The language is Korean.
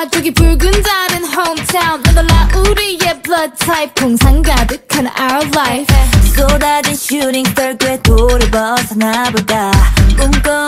저기 붉은 달은 hometown 난 놀라 우리의 blood type 풍상 가득한 our life 쏟아진 슈팅 스타 궤도를 벗어나볼까 꿈꿔